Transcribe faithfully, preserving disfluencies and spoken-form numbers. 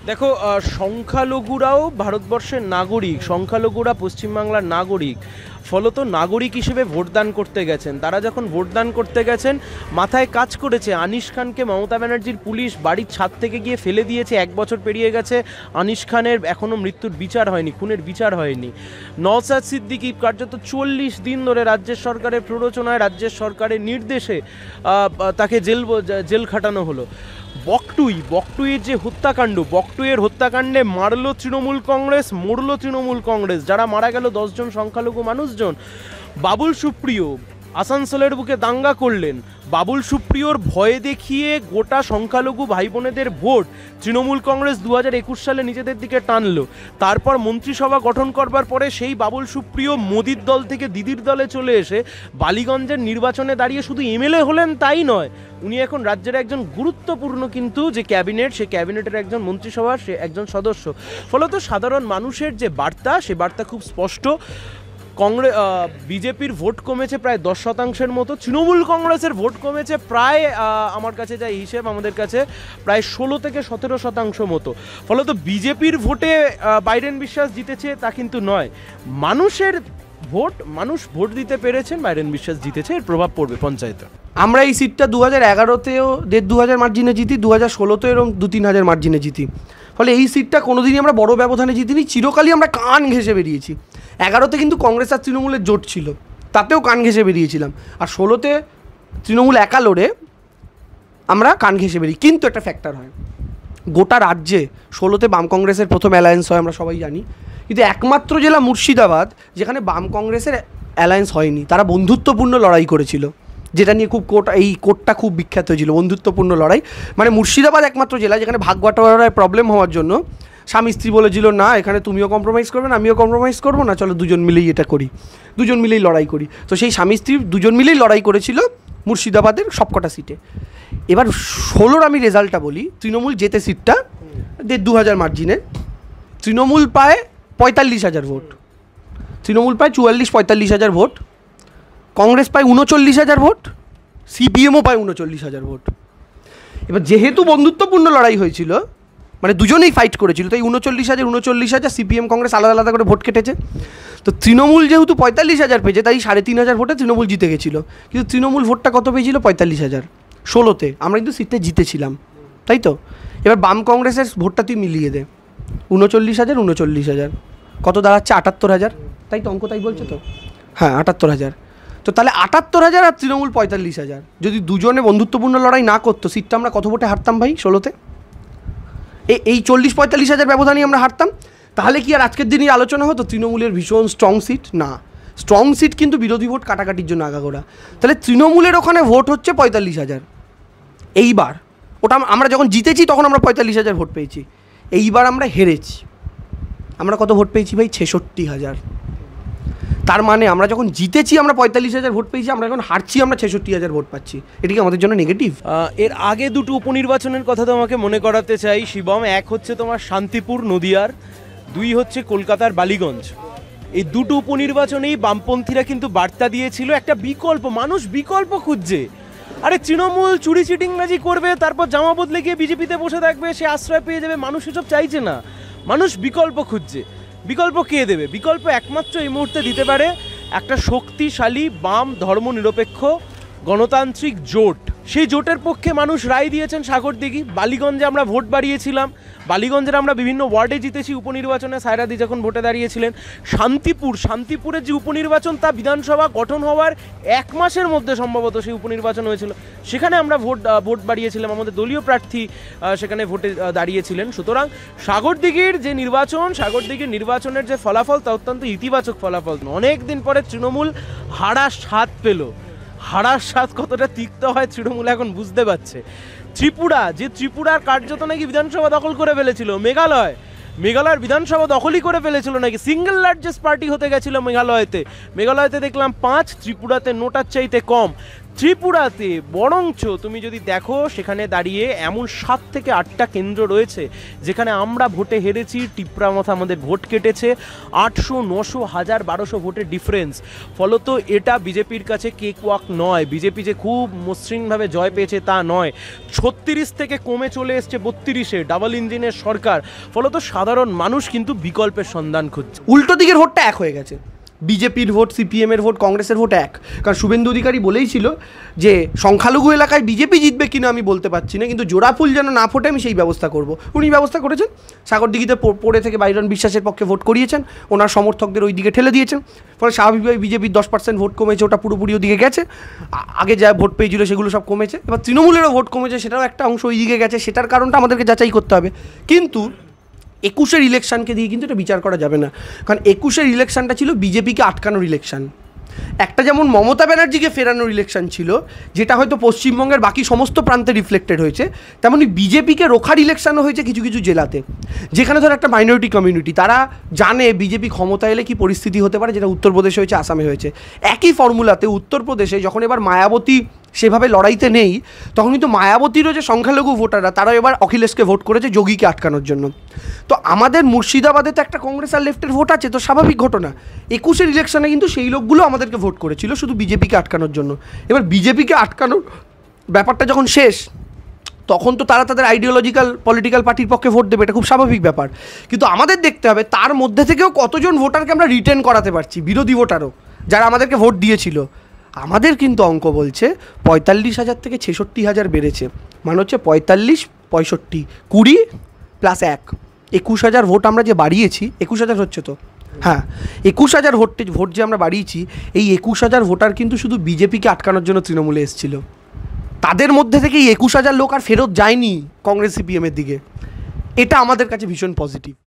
দেখো, সংখ্যালঘুরাও ভারতবর্ষের নাগরিক, সংখ্যালঘুরা পশ্চিমবাংলার নাগরিক, ফলত নাগরিক হিসেবে ভোটদান করতে গেছেন। তারা যখন ভোটদান করতে গেছেন, মাথায় কাজ করেছে আনিস খানকে মমতা ব্যানার্জির পুলিশ বাড়ির ছাদ থেকে গিয়ে ফেলে দিয়েছে। এক বছর পেরিয়ে গেছে, আনিস খানের এখনও মৃত্যুর বিচার হয়নি, খুনের বিচার হয়নি। নওশাদ সিদ্দিকী কার্যত চল্লিশ দিন ধরে রাজ্যের সরকারের প্ররোচনায়, রাজ্যের সরকারের নির্দেশে তাকে জেল জেল খাটানো হলো। বকটুই বকটুইয়ের যে হত্যাকাণ্ড, বকটুইয়ের হত্যাকাণ্ডে মারল তৃণমূল কংগ্রেস, মরল তৃণমূল কংগ্রেস, যারা মারা গেল দশজন সংখ্যালঘু মানুষজন। বাবুল সুপ্রিয় আসানসোলের বুকে দাঙ্গা করলেন, বাবুল সুপ্রিয়র ভয়ে দেখিয়ে গোটা সংখ্যালঘু ভাই বোনেদের ভোট তৃণমূল কংগ্রেস দু হাজার একুশ সালে নিজেদের দিকে টানলো। তারপর মন্ত্রিসভা গঠন করবার পরে সেই বাবুল সুপ্রিয় মোদির দল থেকে দিদির দলে চলে এসে বালিগঞ্জের নির্বাচনে দাঁড়িয়ে শুধু এমএলএ হলেন তাই নয়, উনি এখন রাজ্যের একজন গুরুত্বপূর্ণ কিন্তু যে ক্যাবিনেট, সে ক্যাবিনেটের একজন মন্ত্রিসভার সে একজন সদস্য। ফলত সাধারণ মানুষের যে বার্তা, সে বার্তা খুব স্পষ্ট। কংগ্রেস বিজেপির ভোট কমেছে প্রায় দশ শতাংশের মতো, তৃণমূল কংগ্রেসের ভোট কমেছে প্রায় আমার কাছে যা হিসেব, আমাদের কাছে প্রায় ষোলো থেকে সতেরো শতাংশ মতো। ফলত বিজেপির ভোটে বাইডেন বিশ্বাস জিতেছে তা কিন্তু নয়, মানুষের ভোট, মানুষ ভোট দিতে পেরেছেন, বাইডেন বিশ্বাস জিতেছে, এর প্রভাব পড়বে পঞ্চায়েতে। আমরা এই সিটটা দু হাজার এগারোতেও দেড় দু হাজার মার্জিনে জিতি, দু হাজার ষোলোতেও এরকম দু তিন হাজার মার্জিনে জিতি। ফলে এই সিটটা কোনোদিনই আমরা বড় ব্যবধানে জিতিনি, চিরকালই আমরা কান ঘেঁষে বেরিয়েছি। এগারোতে কিন্তু কংগ্রেস আর তৃণমূলের জোট ছিল, তাতেও কান ঘেঁষে বেরিয়েছিলাম। আর ষোলোতে তৃণমূল একা লড়ে আমরা কান ঘেঁষে বেরিয়ে। কিন্তু একটা ফ্যাক্টর হয়, গোটা রাজ্যে ষোলোতে বাম কংগ্রেসের প্রথম অ্যালায়েন্স হয়, আমরা সবাই জানি। কিন্তু একমাত্র জেলা মুর্শিদাবাদ যেখানে বাম কংগ্রেসের অ্যালায়েন্স হয়নি, তারা বন্ধুত্বপূর্ণ লড়াই করেছিল, যেটা নিয়ে খুব কোর্ট, এই কোর্টটা খুব বিখ্যাত হয়েছিল, বন্ধুত্বপূর্ণ লড়াই। মানে মুর্শিদাবাদ একমাত্র জেলা যেখানে ভাগ বাটোয়ারায় প্রবলেম হওয়ার জন্য স্বামী স্ত্রী বলেছিল না এখানে তুমিও কম্প্রোমাইজ করবে না, আমিও কম্প্রোমাইজ করবো না, চলো দুজন মিলেই এটা করি, দুজন মিলেই লড়াই করি। তো সেই স্বামী স্ত্রী দুজন মিলেই লড়াই করেছিল মুর্শিদাবাদের সবকটা সিটে। এবার ষোলোর আমি রেজাল্টটা বলি, তৃণমূল জেতে সিটটা দেড় দু হাজার মার্জিনে, তৃণমূল পায় পঁয়তাল্লিশ হাজার ভোট, তৃণমূল পায় চুয়াল্লিশ পঁয়তাল্লিশ হাজার ভোট, কংগ্রেস পায় উনচল্লিশ হাজার ভোট, সিপিএমও পায় উনচল্লিশ হাজার ভোট। এবার যেহেতু বন্ধুত্বপূর্ণ লড়াই হয়েছিল, মানে দুজনেই ফাইট করেছিল, তাই উনচল্লিশ হাজার উনচল্লিশ হাজার সিপিএম কংগ্রেস আলাদা আলাদা করে ভোট কেটেছে। তো তৃণমূল যেহেতু পঁয়তাল্লিশ হাজার পেয়েছে, তাই সাড়ে তিন হাজার ভোটে তৃণমূল জিতে গেছিলো। কিন্তু তৃণমূল ভোটটা কত পেয়েছিল? পঁয়তাল্লিশ হাজার। ষোলোতে আমরা কিন্তু সিটে জিতেছিলাম, তাই তো? এবার বাম কংগ্রেসের ভোটটা তুই মিলিয়ে দে, উনচল্লিশ হাজার উনচল্লিশ হাজার কত দাঁড়াচ্ছে? আটাত্তর হাজার, তাই তো? অঙ্ক তাই বলছে তো? হ্যাঁ, আটাত্তর হাজার। তো তাহলে আটাত্তর হাজার আর তৃণমূল পঁয়তাল্লিশ হাজার, যদি দুজনে বন্ধুত্বপূর্ণ লড়াই না করতো, সিটটা আমরা কত ভোটে হারতাম ভাই ষোলোতে? এই এই চল্লিশ পঁয়তাল্লিশ হাজার ব্যবধানেই আমরা হারতাম। তাহলে কি আর আজকের দিনই আলোচনা হতো তৃণমূলের ভীষণ স্ট্রং সিট? না, স্ট্রং সিট কিন্তু বিরোধী ভোট কাটাকাটির জন্য আগাগোড়া। তাহলে তৃণমূলের ওখানে ভোট হচ্ছে পঁয়তাল্লিশ হাজার। এইবার ওটা আমরা যখন জিতেছি তখন আমরা পঁয়তাল্লিশ হাজার ভোট পেয়েছি, এইবার আমরা হেরেছি, আমরা কত ভোট পেয়েছি ভাই? ছেষট্টি হাজার। তার মানে আমরা যখন জিতেছি আমরা পঁয়তাল্লিশ হাজার ভোট পেয়েছি, আমরা যখন হারছি আমরা ছেষট্টি হাজার ভোট পাচ্ছি। এটা কি আমাদের জন্য নেগেটিভ? এর আগে দুটো উপনির্বাচনের কথা তোমাকে মনে করাতে চাই শিবম। এক হচ্ছে তোমার শান্তিপুর নদিয়ার, দুই হচ্ছে কলকাতার বালিগঞ্জ। এই দুটো উপনির্বাচনেই বামপন্থীরা কিন্তু বার্তা দিয়েছিল একটা বিকল্প, মানুষ বিকল্প খুঁজছে। আরে তৃণমূল চুরি চিটিংবাজি করবে, তারপর জামা বদলে গিয়ে বিজেপিতে বসে থাকবে, সে আশ্রয় পেয়ে যাবে, মানুষ এসব চাইছে না, মানুষ বিকল্প খুঁজছে। বিকল্প কে দেবে? বিকল্প একমাত্র এই মুহূর্তে দিতে পারে একটা শক্তিশালী বাম ধর্মনিরপেক্ষ গণতান্ত্রিক জোট। সেই জোটের পক্ষে মানুষ রায় দিয়েছেন সাগরদিঘি। বালিগঞ্জে আমরা ভোট বাড়িয়েছিলাম, বালিগঞ্জের আমরা বিভিন্ন ওয়ার্ডে জিতেছি উপনির্বাচনে, সায়রাদি যখন ভোটে দাঁড়িয়েছিলেন। শান্তিপুর শান্তিপুরের যে উপনির্বাচন, তা বিধানসভা গঠন হওয়ার এক মাসের মধ্যে সম্ভবত সেই উপনির্বাচন হয়েছিল, সেখানে আমরা ভোট ভোট বাড়িয়েছিলাম, আমাদের দলীয় প্রার্থী সেখানে ভোটে দাঁড়িয়েছিলেন। সুতরাং সাগরদিঘির যে নির্বাচন, সাগরদিঘির নির্বাচনের যে ফলাফল, তা অত্যন্ত ইতিবাচক ফলাফল। অনেক দিন পরে তৃণমূল হারার স্বাদ পেল, হারার স্বাদ কতটা তিক্ত হয় তৃণমূল এখন বুঝতে পারছে। ত্রিপুরা, যে ত্রিপুরার কার্যত নাকি বিধানসভা দখল করে ফেলেছিল, মেঘালয় মেঘালয়ের বিধানসভা দখলই করে ফেলেছিল নাকি, সিঙ্গেল লার্জেস্ট পার্টি হতে গেছিল মেঘালয়তে। মেঘালয়তে দেখলাম পাঁচ, ত্রিপুরাতে নোটার চাইতে কম। ত্রিপুরাতে বরঞ্চ তুমি যদি দেখো সেখানে দাঁড়িয়ে এমন সাত থেকে আটটা কেন্দ্র রয়েছে যেখানে আমরা ভোটে হেরেছি, টিপরা মতো আমাদের ভোট কেটেছে, আটশো নশো হাজার বারোশো ভোটের ডিফারেন্স। ফলত এটা বিজেপির কাছে কেক ওয়াক নয়, বিজেপি যে খুব মসৃণভাবে জয় পেয়েছে তা নয়। ছত্রিশ থেকে কমে চলে এসছে বত্রিশে, ডাবল ইঞ্জিনের সরকার। ফলত সাধারণ মানুষ কিন্তু বিকল্পের সন্ধান খুঁজছে। উল্টো দিকের ভোটটা এক হয়ে গেছে, বিজেপির ভোট, সিপিএমের ভোট, কংগ্রেসের ভোট এক। কারণ শুভেন্দু অধিকারী বলেই ছিল যে সংখ্যালঘু এলাকায় বিজেপি জিতবে কিনা আমি বলতে পারছি না, কিন্তু জোড়া ফুল যেন না ফোটে আমি সেই ব্যবস্থা করব। উনি ব্যবস্থা করেছেন, সাগরদিঘিতে পড়ে থেকে বাইরন বিশ্বাসের পক্ষে ভোট করিয়েছেন, ওনার সমর্থকদের ওই দিকে ঠেলে দিয়েছেন। ফলে স্বাভাবিকভাবে বিজেপির দশ পার্সেন্ট ভোট কমেছে, ওটা পুরোপুরি ওদিকে গেছে। আগে যা ভোট পেয়েছিল সেগুলো সব কমেছে। এবার তৃণমূলেরও ভোট কমেছে, সেটাও একটা অংশ ওই দিকে গেছে। সেটার কারণটা আমাদেরকে যাচাই করতে হবে। কিন্তু একুশের ইলেকশনকে দিয়ে কিন্তু এটা বিচার করা যাবে না, কারণ একুশের ইলেকশনটা ছিল বিজেপিকে আটকানোর ইলেকশন। একটা যেমন মমতা ব্যানার্জিকে ফেরানোর ইলেকশন ছিল, যেটা হয়তো পশ্চিমবঙ্গের বাকি সমস্ত প্রান্তে রিফ্লেক্টেড হয়েছে, তেমনই বিজেপিকে রোখার ইলেকশনও হয়েছে কিছু কিছু জেলাতে, যেখানে ধর একটা মাইনরিটি কমিউনিটি, তারা জানে বিজেপি ক্ষমতা এলে কী পরিস্থিতি হতে পারে, যেটা উত্তরপ্রদেশে হয়েছে, আসামে হয়েছে। একই ফর্মুলাতে উত্তরপ্রদেশে যখন এবার মায়াবতী সেভাবে লড়াইতে নেই, তখন কিন্তু মায়াবতীরও যে সংখ্যালঘু ভোটাররা, তারা এবার অখিলেশকে ভোট করেছে যোগীকে আটকানোর জন্য। তো আমাদের মুর্শিদাবাদে তো একটা কংগ্রেস আর লেফটের ভোট আছে, তো স্বাভাবিক ঘটনা। একুশের ইলেকশনে কিন্তু সেই লোকগুলো আমাদেরকে ভোট করেছিল শুধু বিজেপিকে আটকানোর জন্য। এবার বিজেপিকে আটকানোর ব্যাপারটা যখন শেষ, তখন তো তারা তাদের আইডিওলজিক্যাল পলিটিক্যাল পার্টির পক্ষে ভোট দেবে, এটা খুব স্বাভাবিক ব্যাপার। কিন্তু আমাদের দেখতে হবে তার মধ্যে থেকেও কতজন ভোটারকে আমরা রিটেন করাতে পারছি, বিরোধী ভোটারও যারা আমাদেরকে ভোট দিয়েছিল। আমাদের কিন্তু অঙ্ক বলছে পঁয়তাল্লিশ হাজার থেকে ছেষট্টি হাজার বেড়েছে, মানে হচ্ছে পঁয়তাল্লিশ পঁয়ষট্টি কুড়ি প্লাস এক, একুশ হাজার ভোট আমরা যে বাড়িয়েছি, একুশ হাজার হচ্ছে তো, হ্যাঁ, একুশ হাজার ভোট ভোট যে আমরা বাড়িয়েছি, এই একুশ হাজার ভোটার কিন্তু শুধু বিজেপিকে আটকানোর জন্য তৃণমূলে এসেছিল। তাদের মধ্যে থেকে এই একুশ হাজার লোক আর ফেরত যায়নি কংগ্রেস সিপিএমের দিকে। এটা আমাদের কাছে ভীষণ পজিটিভ।